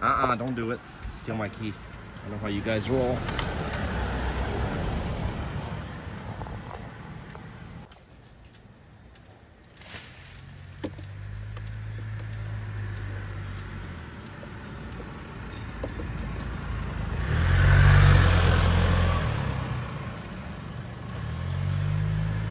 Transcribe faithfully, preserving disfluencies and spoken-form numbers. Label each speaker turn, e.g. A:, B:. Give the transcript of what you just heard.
A: Uh-uh, don't do it. Steal my key. I don't know how you guys roll.